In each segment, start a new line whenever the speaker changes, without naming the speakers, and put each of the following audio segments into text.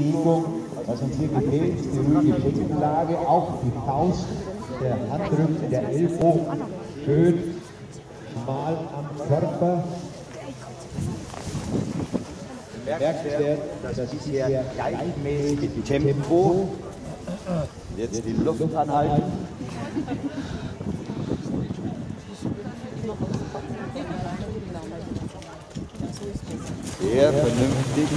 Bewegung. Was uns hier gefällt, ist die ruhige Schenkenlage, auch die Faust, der Handrücken, der Ellbogen, schön schmal am Körper. Bemerkenswert, das ist sehr gleichmäßig Tempo. Jetzt die Luft anhalten. Sehr vernünftig.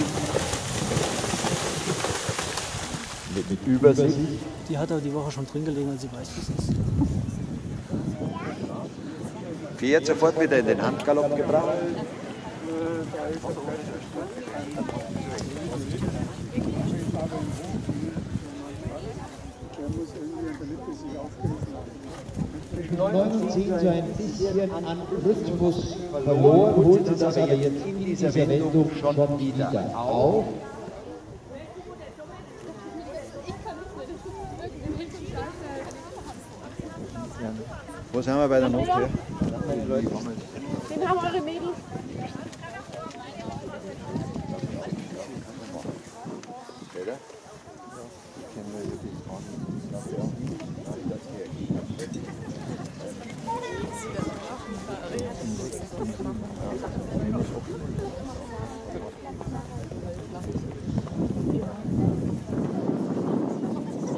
Mit Übersicht.
Die hat aber die Woche schon drin gelegen, als sie weiß, wie es ist.
Pferd sofort wieder in den Handgalopp gebracht. Zwischen 9 und 10 so ein bisschen an Rhythmus verloren, holt es aber jetzt in dieser Wendung schon wieder auf. Wo sind wir bei der Note?
Den haben eure Mädels.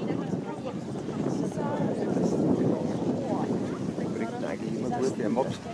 Bringt eigentlich immer gut, der Mops.